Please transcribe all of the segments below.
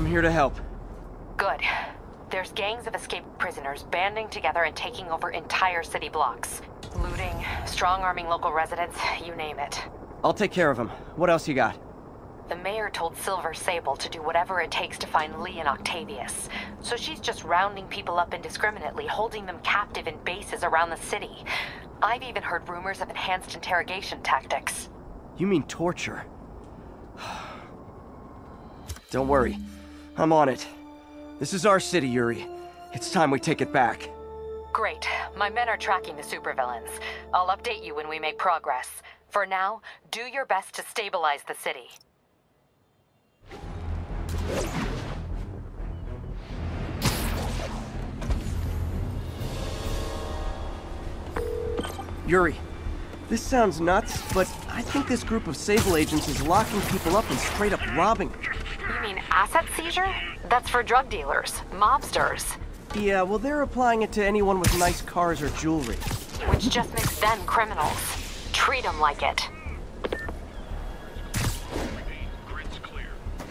I'm here to help. Good. There's gangs of escaped prisoners banding together and taking over entire city blocks. Looting, strong-arming local residents, you name it. I'll take care of them. What else you got? The mayor told Silver Sable to do whatever it takes to find Lee and Octavius. So she's just rounding people up indiscriminately, holding them captive in bases around the city. I've even heard rumors of enhanced interrogation tactics. You mean torture? Don't worry. I'm on it. This is our city, Yuri. It's time we take it back. Great. My men are tracking the supervillains. I'll update you when we make progress. For now, do your best to stabilize the city. Yuri, this sounds nuts, but I think this group of Sable agents is locking people up and straight up robbing them. You mean asset seizure? That's for drug dealers, mobsters. Yeah, well, they're applying it to anyone with nice cars or jewelry. Which just makes them criminals. Treat them like it. Grid's clear.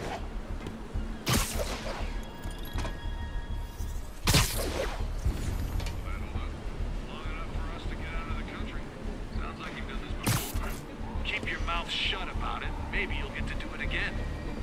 Long enough for us to get out of the country. Sounds like you've done this before. Keep your mouth shut about it. Maybe you'll get to do it again.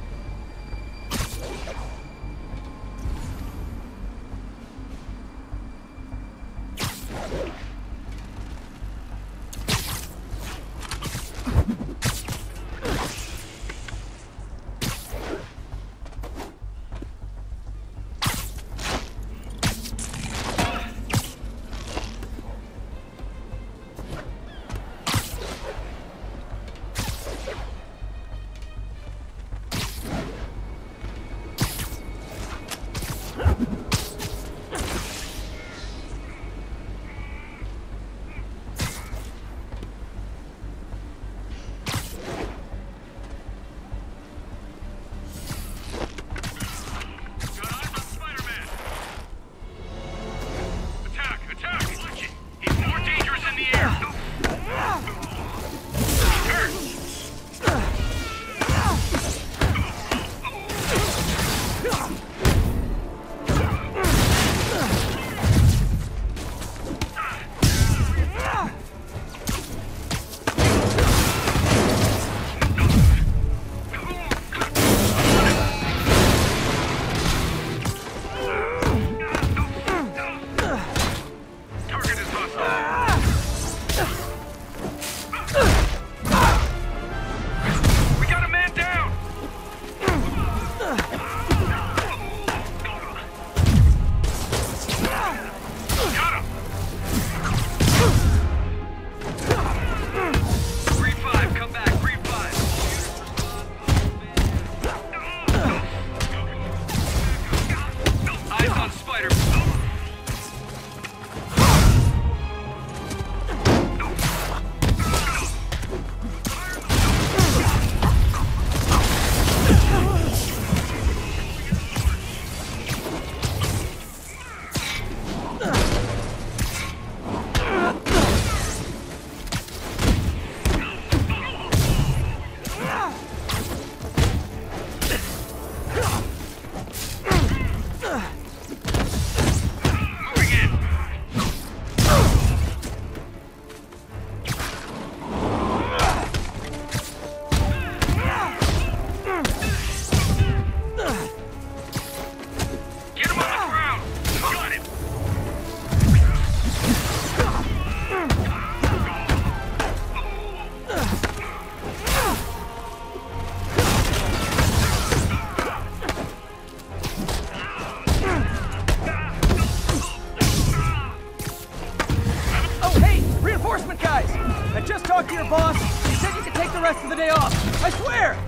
Talk to your boss. He said you could take the rest of the day off. I swear!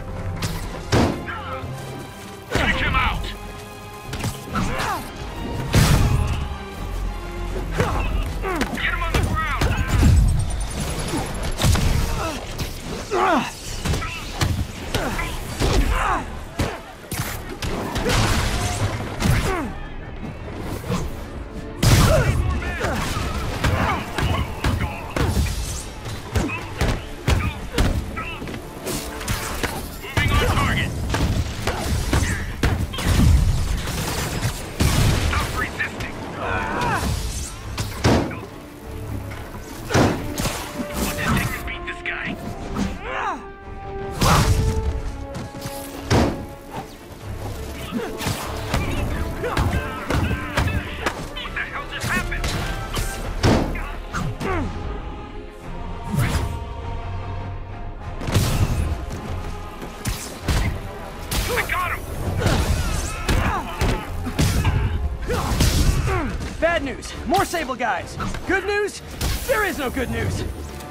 Take him out! Get him on the ground! Bad news, more Sable guys. Good news, there is no good news.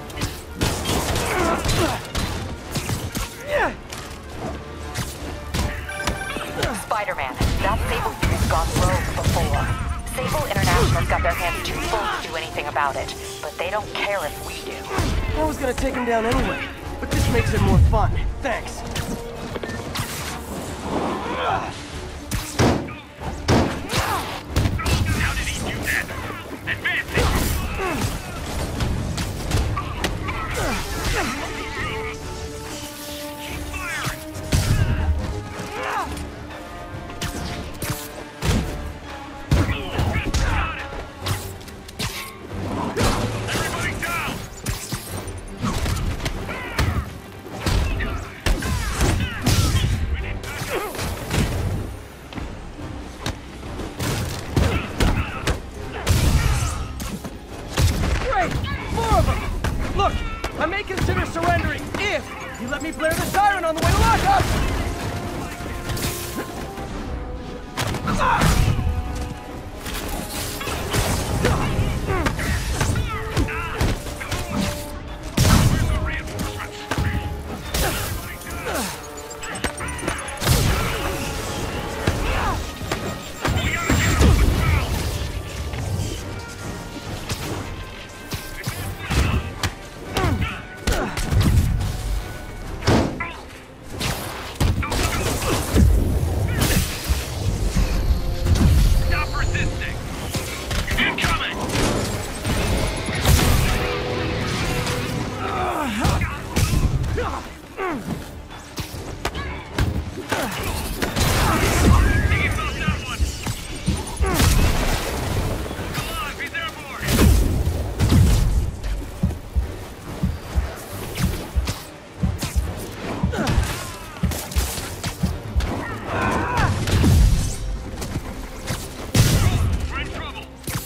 Spider-Man, that Sable dude's gone rogue before. Sable International's got their hands too full to do anything about it, but they don't care if we do. I was gonna take him down anyway, but this makes it more fun. Thanks. How did he do that? Advance it! Keep firing! Got it! Everybody down! We need backup! Great! 4 of them! Look, I may consider surrendering if you let me blare the siren on the way to lockup! Where's the reinforcements? We gotta get off the ground! Stop resisting! Incoming! He found that one! Alive, he's airborne! We're in trouble!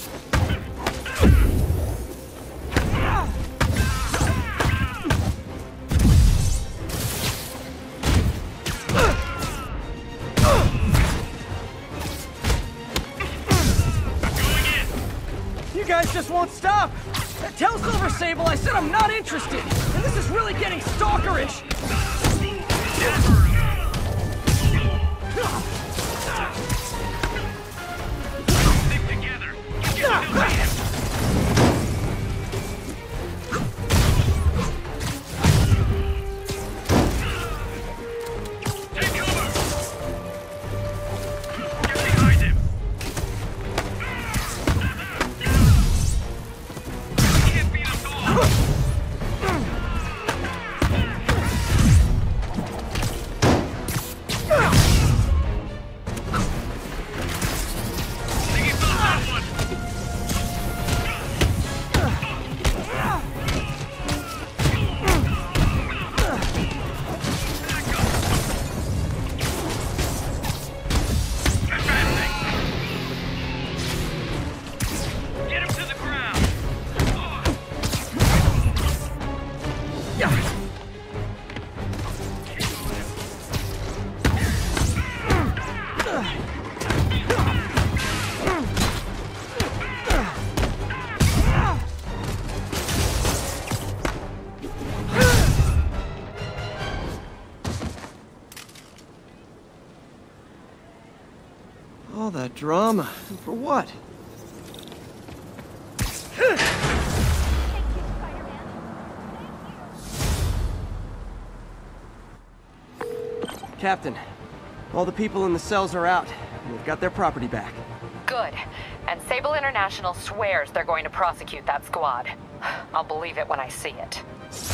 Going in! You guys just won't stop! Tell Silver Sable I said I'm not interested! And this is really getting stalkerish! Stick together! Get Take cover! Get behind him! Can't beat us all! Think he found that one! Advancing! Get him to the ground! All that drama. For what? Captain, all the people in the cells are out. And they've got their property back. Good. And Sable International swears they're going to prosecute that squad. I'll believe it when I see it.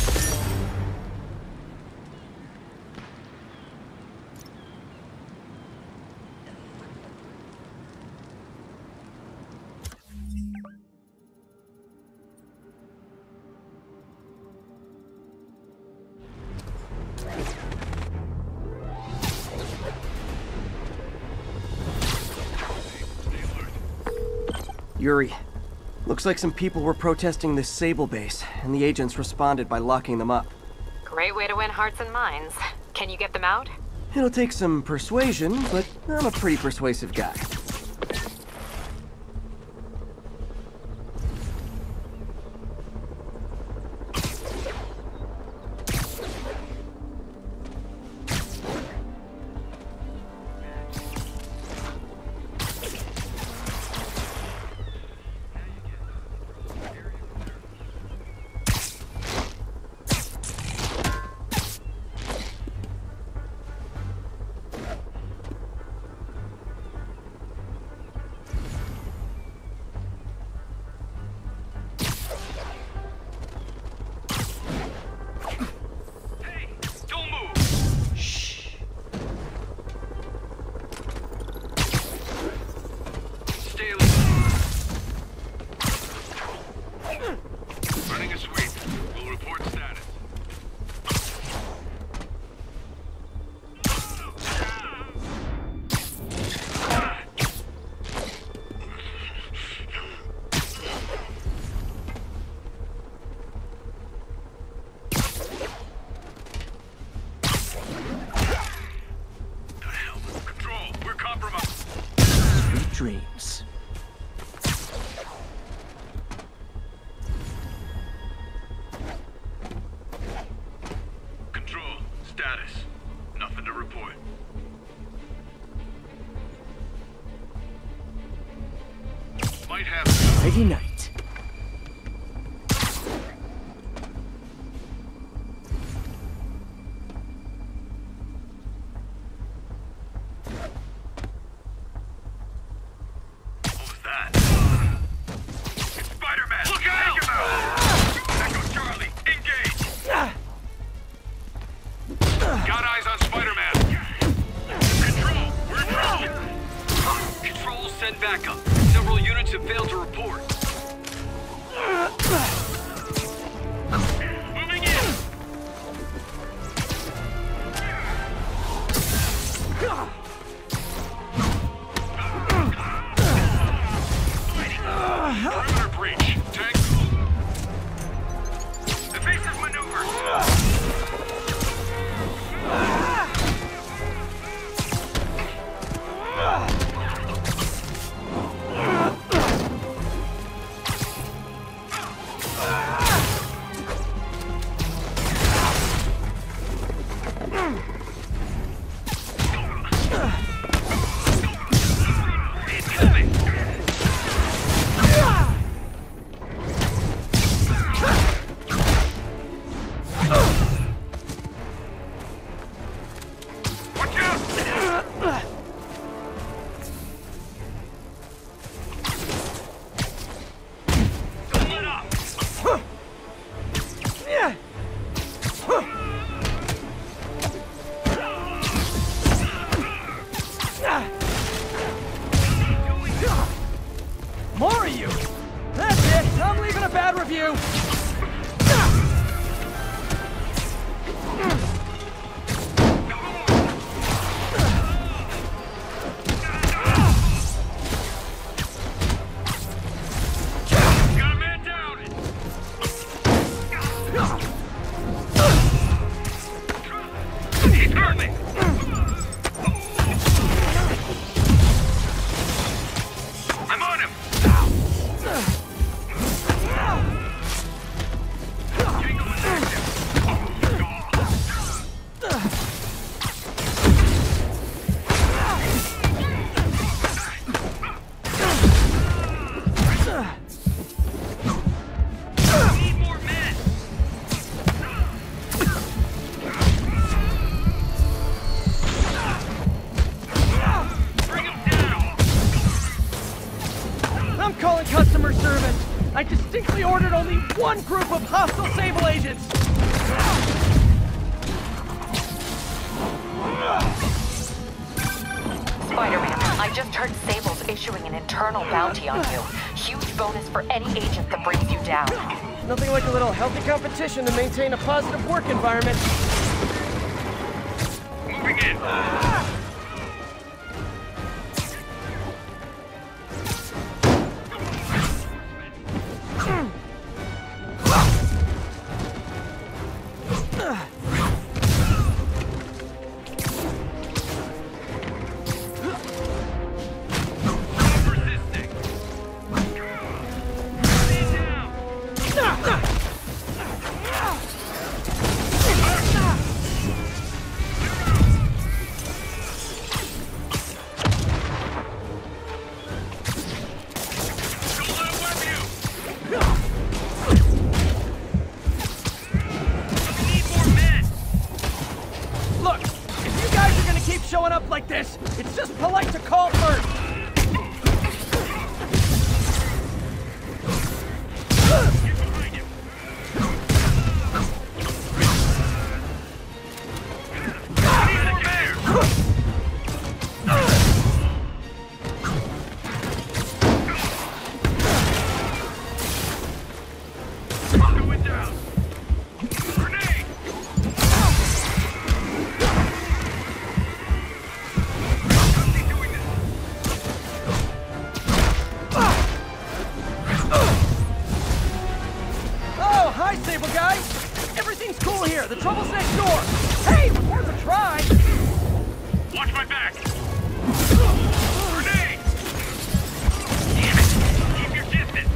Yuri, looks like some people were protesting this Sable base, and the agents responded by locking them up. Great way to win hearts and minds. Can you get them out? It'll take some persuasion, but I'm a pretty persuasive guy. might have... Nighty night. What was that? It's Spider-Man! Look out! Take him out! Echo Charlie, engage! Got eyes on Spider-Man. Control, we're in trouble. Control, send backup. Several units have failed to report. Moving in! Perimeter breach. Tank. Evasive maneuver. Incoming. Watch out! Don't let up! More of you! That's it! I'm leaving a bad review! Got a man down! He's hurt me! I'm on him! Tango is active! Need more men! Bring him down! I'm calling customer service! I distinctly ordered only one group of hostile Sable agents! Spider-Man, I just heard Sable's issuing an internal bounty on you. Huge bonus for any agent that brings you down. Nothing like a little healthy competition to maintain a positive work environment. Moving in! Resisting! Stay down! Don't let him web you! We need more men! Look, if you guys are gonna keep showing up like this, it's just polite to call first. Get behind him! We need more men! Going down! Grenade! How's he doing this? Oh, hi, Sable guy! Everything's cool here. The trouble's next door. Hey, it was worth a try. Watch my back! Grenade! Damn it! Keep your distance!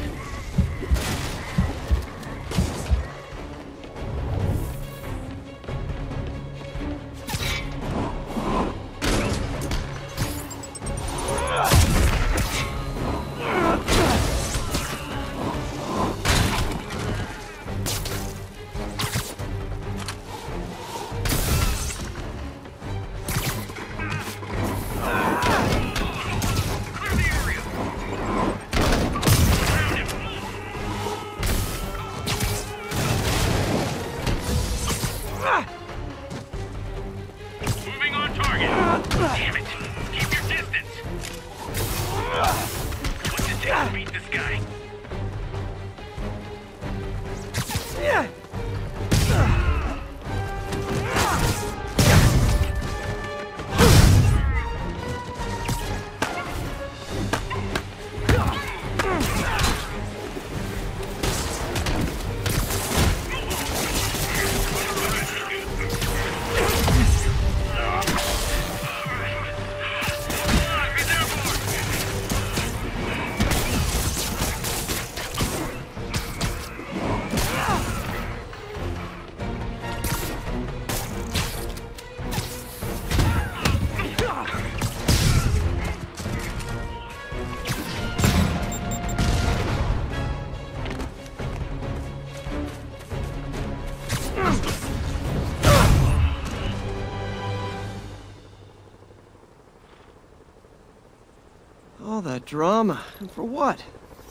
drama. And for what?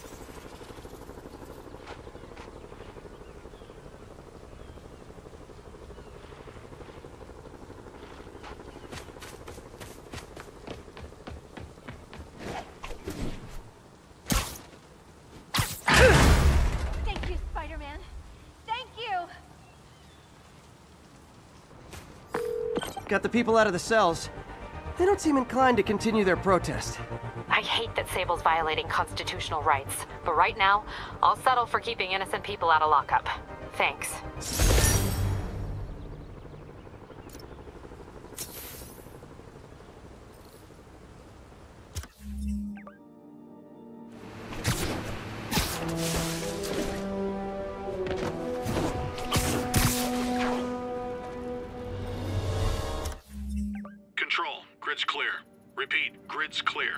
Thank you, Spider-Man. Thank you! Got the people out of the cells. They don't seem inclined to continue their protest. I hate that Sable's violating constitutional rights, but right now, I'll settle for keeping innocent people out of lockup. Thanks. Control, grid's clear. Repeat, grid's clear.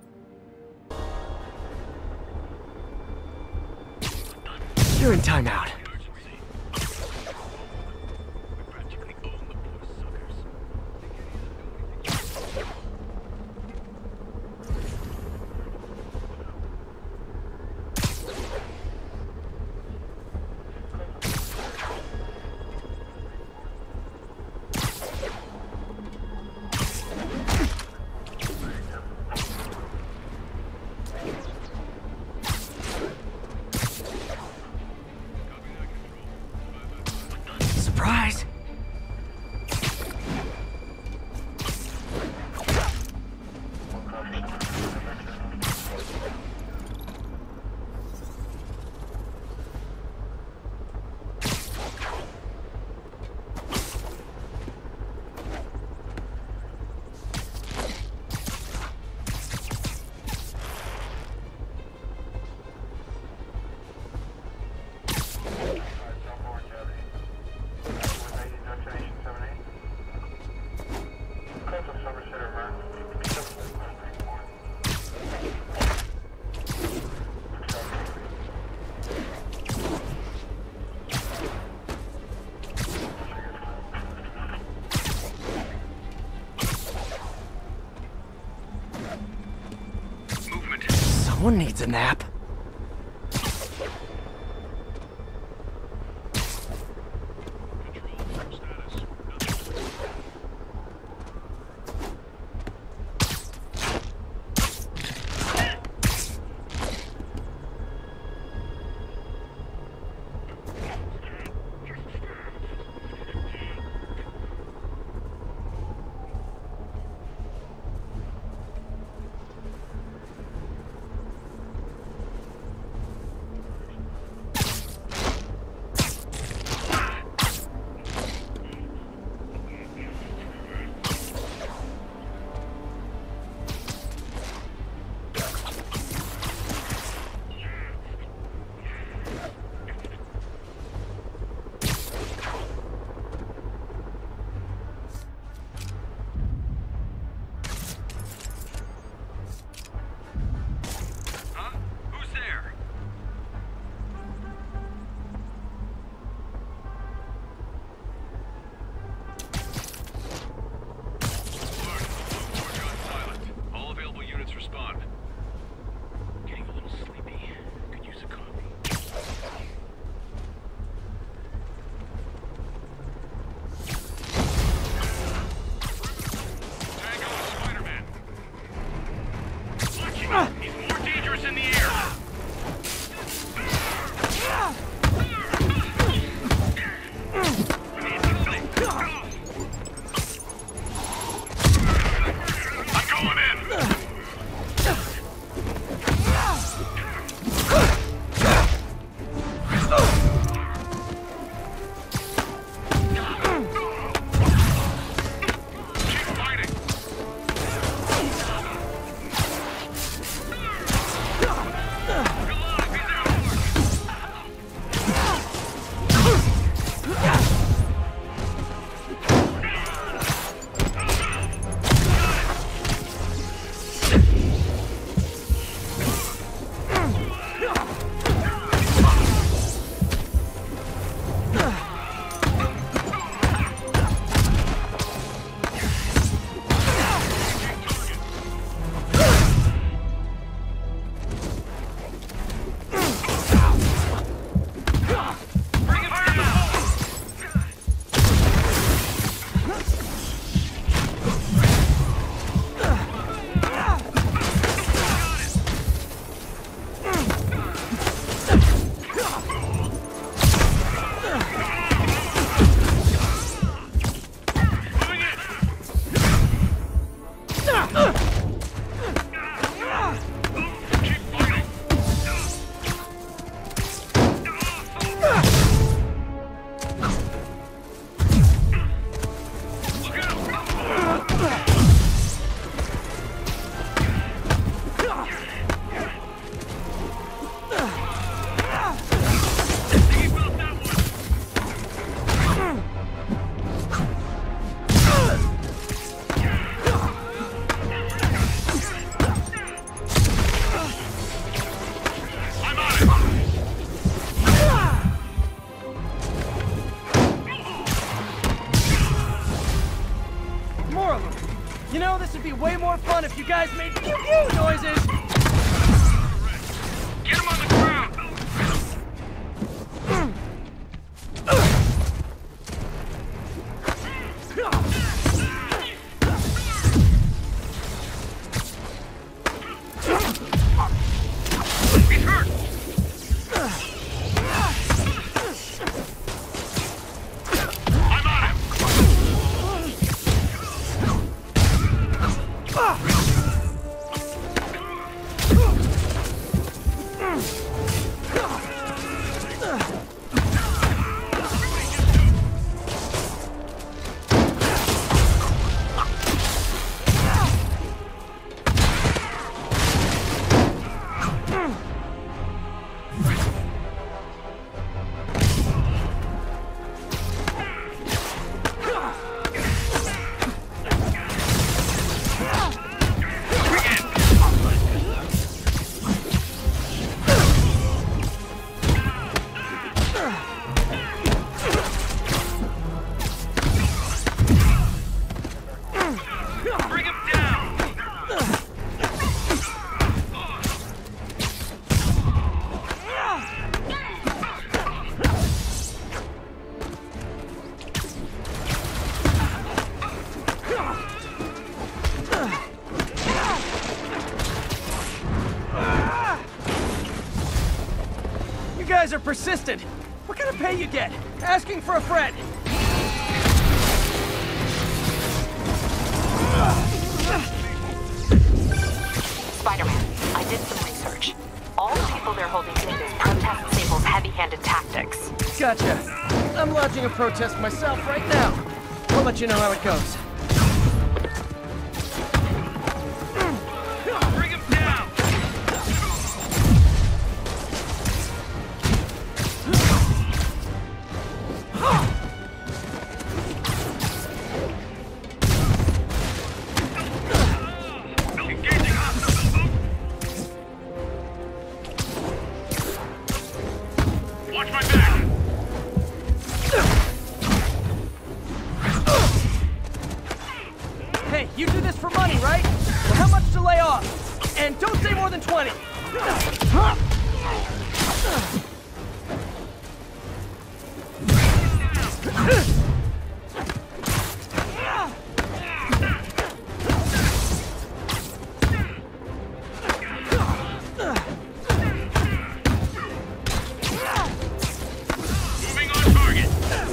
You're in timeout. Surprise! Someone needs a nap. More of them. You know, this would be way more fun if you guys made pew-pew noises. Get him on the ground! He's hurt! I'm on him! Bring him down! You guys are persistent. What kind of pay you get? Asking for a friend. Spider-Man, I did some research. All the people they're holding captive protest Sable's heavy-handed tactics. Gotcha. I'm launching a protest myself right now. I'll let you know how it goes. Bring him down! Engaging hostile. Watch my back! Hey, you do this for money, right? Well, how much to lay off? And don't say more than 20. Moving on target!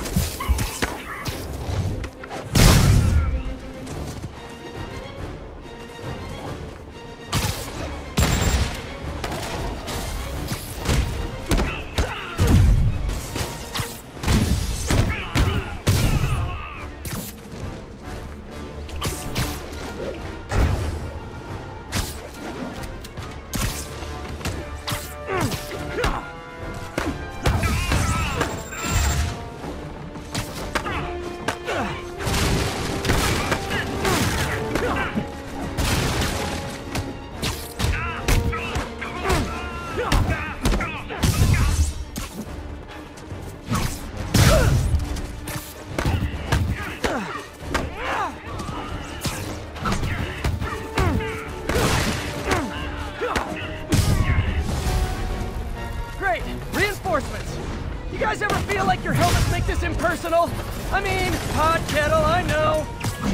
Great! Reinforcements! You guys ever feel like your helmets make this impersonal? I mean, hot kettle, I know.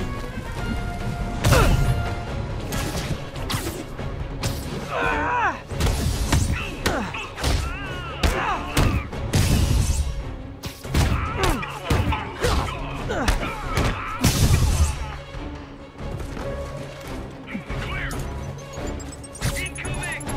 Clear! Incoming!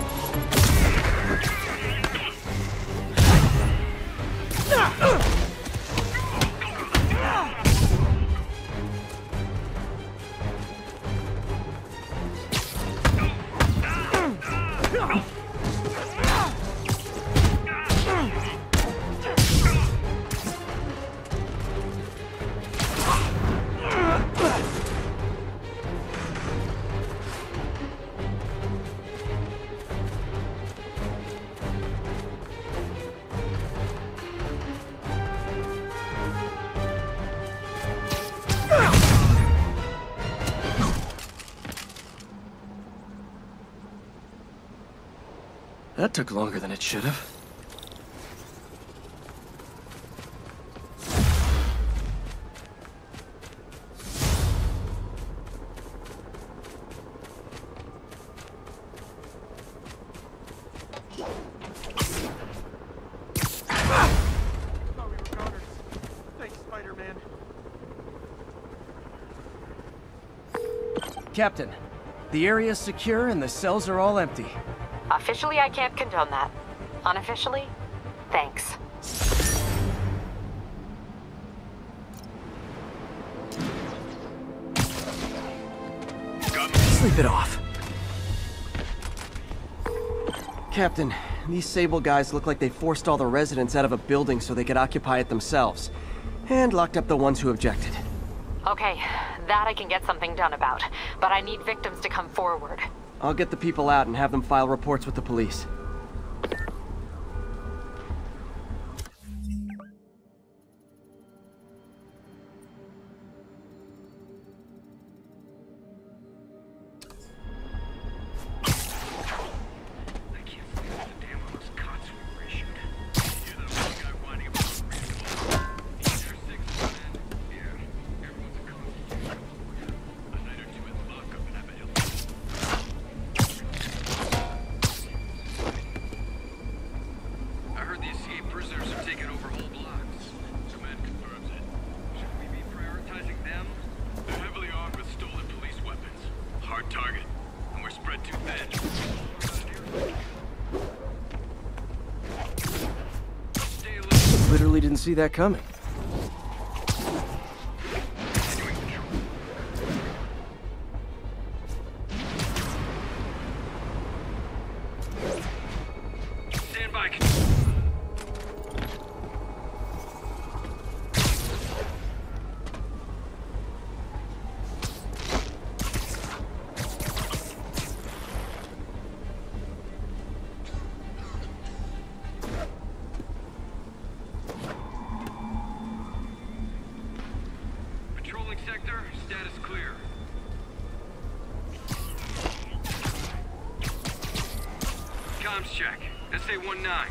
That took longer than it should have. Captain, the area's secure and the cells are all empty. Officially, I can't condone that. Unofficially, thanks. Sleep it off. Captain, these Sable guys look like they forced all the residents out of a building so they could occupy it themselves. And locked up the ones who objected. Okay, that I can get something done about. But I need victims to come forward. I'll get the people out and have them file reports with the police. Literally didn't see that coming. Stand by. Patrolling sector, status clear. Comms check. SA-19.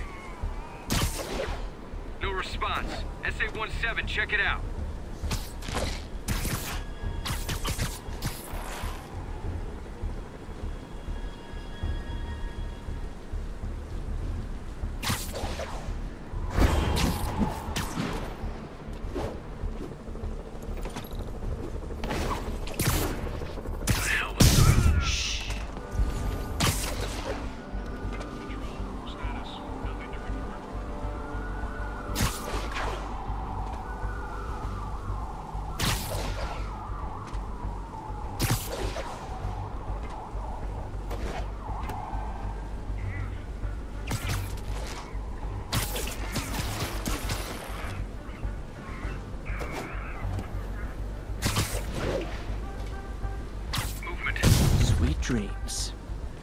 No response. SA-17, check it out. Dreams.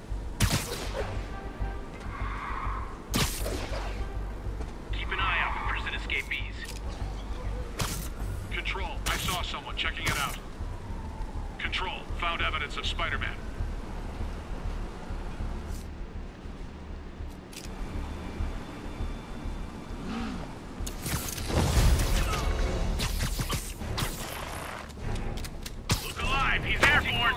Keep an eye out for prison escapees. Control, I saw someone checking it out. Control, found evidence of Spider-Man. Look alive, he's airborne!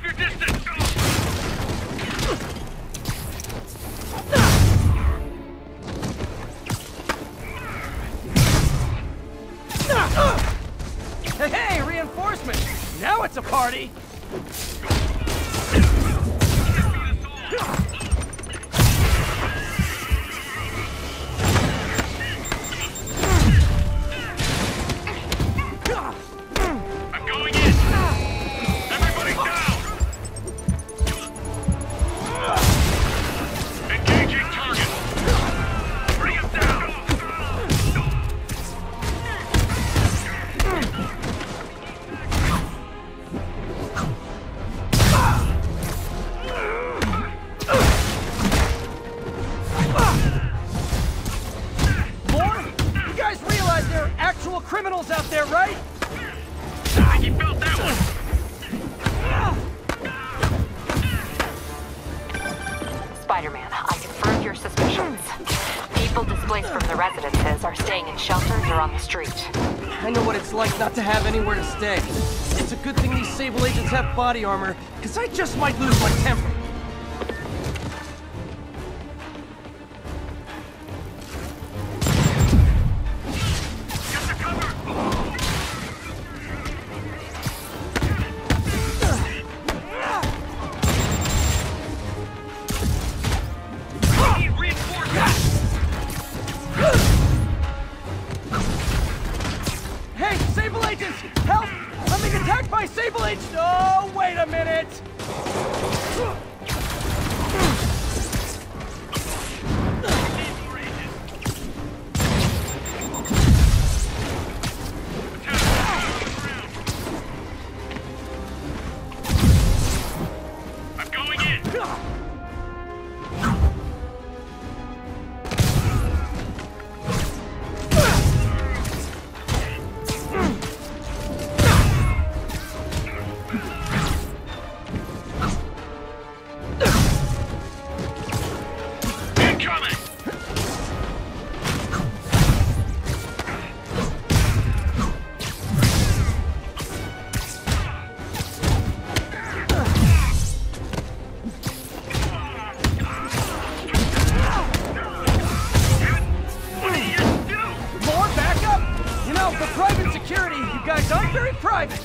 your distance! Hey, reinforcements! Now it's a party! I'm going in! Everybody down! Engaging target! Bring him down! Criminals out there, right? I think he felt that one! Spider-Man, I confirmed your suspicions. People displaced from the residences are staying in shelters or on the street. I know what it's like not to have anywhere to stay. It's a good thing these Sable agents have body armor, because I just might lose my temper. Hey, Sable agents! Help! I'm being attacked by Sable agents! Oh, wait a minute! I'm going in! Incoming! What do you do? More backup? You know, for private security, you guys aren't very private.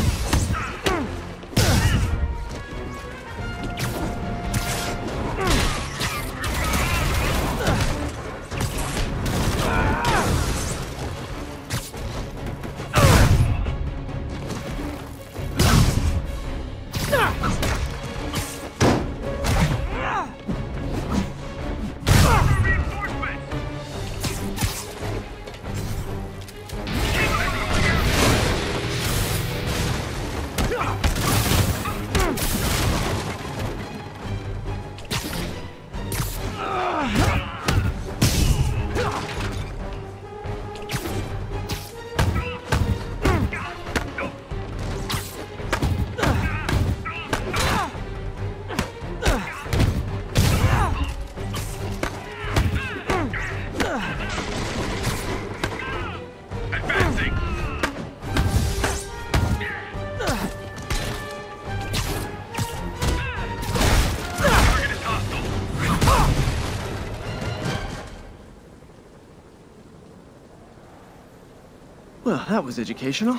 Advancing! Target is hostile! Well, that was educational.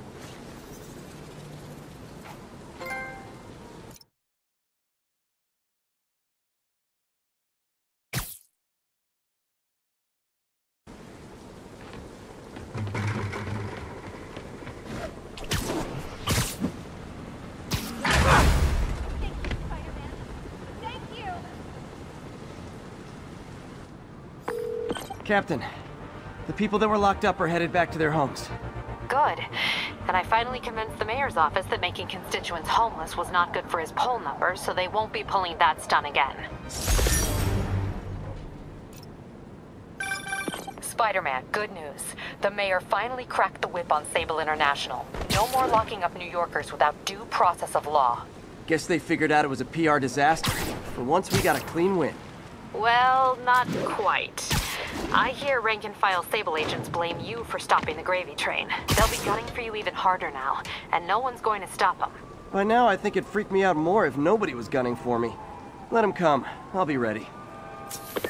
Thank you, Spider-Man. Thank you! Captain, the people that were locked up are headed back to their homes. Good. And I finally convinced the mayor's office that making constituents homeless was not good for his poll numbers, so they won't be pulling that stunt again. Spider-Man, good news. The mayor finally cracked the whip on Sable International. No more locking up New Yorkers without due process of law. Guess they figured out it was a PR disaster. For once, we got a clean win. Well, not quite. I hear rank-and-file Sable agents blame you for stopping the gravy train. They'll be gunning for you even harder now, and no one's going to stop them. By now, I think it'd freak me out more if nobody was gunning for me. Let him come. I'll be ready.